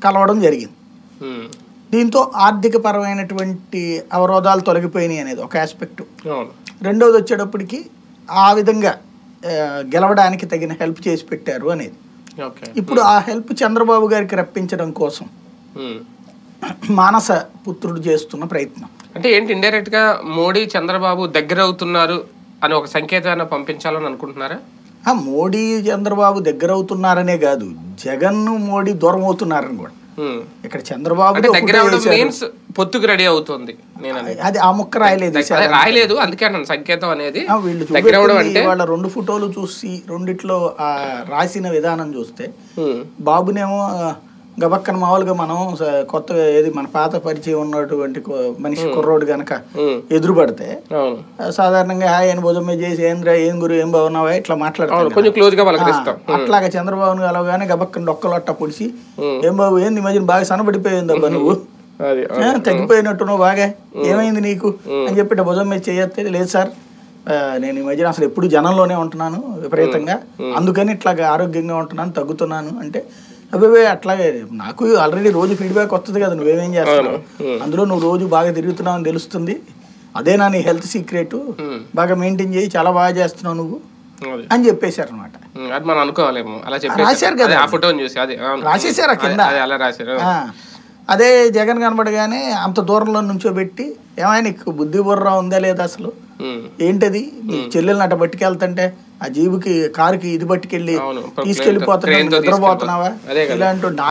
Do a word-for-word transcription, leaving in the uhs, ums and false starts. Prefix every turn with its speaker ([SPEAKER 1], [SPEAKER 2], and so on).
[SPEAKER 1] కలవడం జరిగింది. దీంతో ఆర్థిక పరమైనటువంటి అవరోధాలు తొలగిపోయినాయి అనేది ఒక ఆస్పెక్ట్. రెండోది వచ్చేటప్పటికి ఆ విధంగా గెలవడానికి తగిన హెల్ప్ చేసి పెట్టారు అనేది. ఇప్పుడు ఆ హెల్ప్ చంద్రబాబు గారికి రప్పించడం కోసం మానస పుత్రుడు చేస్తున్న ప్రయత్నం.
[SPEAKER 2] అంటే ఏంటి, ఇండైరెక్ట్ గా మోడీ చంద్రబాబు దగ్గర అవుతున్నారు అని ఒక సంకేతాన్ని పంపించాలని అనుకుంటున్నారా?
[SPEAKER 1] మోడీ చంద్రబాబు దగ్గర అవుతున్నారనే కాదు, జగన్ మోడీ దూరం అవుతున్నారని కూడా. ఇక్కడ చంద్రబాబు
[SPEAKER 2] పొత్తుకు రెడీ అవుతుంది,
[SPEAKER 1] అది ఆ ముక్క రాయలేదు
[SPEAKER 2] రాయలేదు అందుకే అన్నాను సంకేతం అనేది.
[SPEAKER 1] వీళ్ళు వాళ్ళ రెండు ఫోటోలు చూసి రెండిట్లో ఆ రాసిన విధానం చూస్తే బాబునేమో గబక్కన మామూలుగా మనం కొత్త ఏది మన పాత పరిచయం ఉన్నటువంటి మనిషి కుర్రోడు గనక ఎదురుపడితే సాధారణంగా ఆయన భుజం మీద చేసి ఏంద్ర ఏం గురు ఏం బాగున్నావా ఇట్లా మాట్లాడతాం. అట్లాగా చంద్రబాబును కలవగానే గబక్కన డొక్కలొట్ట పొడిచి ఏం బాబు ఏంది ఈ మధ్యన బాగా సనబడిపోయిందబ్బా నువ్వు, తగ్గిపోయినట్టు నువ్వు బాగా ఏమైంది నీకు అని చెప్పి భుజం మీద చేయతే, లేదు సార్ నేను ఈ మధ్యన అసలు ఎప్పుడు జనంలోనే ఉంటున్నాను విపరీతంగా, అందుకని ఇట్లాగా ఆరోగ్యంగా ఉంటున్నాను తగ్గుతున్నాను అంటే, అబ్బాయి అట్లాగే నాకు ఆల్రెడీ రోజు ఫీడ్బ్యాక్ వస్తుంది కదా నువ్వేమేం చేస్తున్నావు, అందులో నువ్వు రోజు బాగా తిరుగుతున్నావు అని తెలుస్తుంది, అదేనా నీ హెల్త్ సీక్రెట్, బాగా మెయింటైన్ చేయి చాలా బాగా చేస్తున్నావు నువ్వు అని చెప్పేశారు అనమాట. రాశారు కదా, రాసేసారా కింద. అదే జగన్ కనబడగానే అంత దూరంలో నుంచోబెట్టి ఏమైనా నీకు బుద్ధి బుర్ర ఉందా లేదా అసలు ఏంటది, నీ చెల్లెల్ని అట్ట పట్టుకెళ్తుంటే ఆ జీబుకి కారుకి ఇది పట్టుకెళ్ళి తీసుకెళ్ళిపోతున్నా నిద్రపోతున్నావా ఇలాంటి